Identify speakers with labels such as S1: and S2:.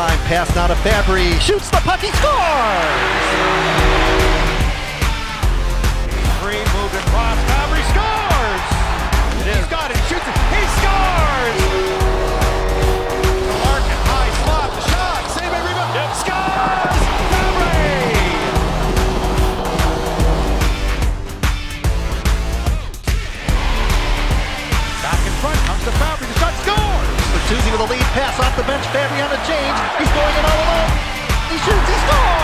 S1: line, pass now to Fabbri, shoots the puck, he scores!
S2: Free moving cross, Fabbri scores! He's got it, shoots it, he scores! The Larkin, high slot, the shot, save it, rebound, scores! Fabbri! Back in front, comes to Fabbri, the shot scores!
S1: Susie with a lead pass off the bench, Fabbri on the change, he's going in all alone, he shoots, he scores!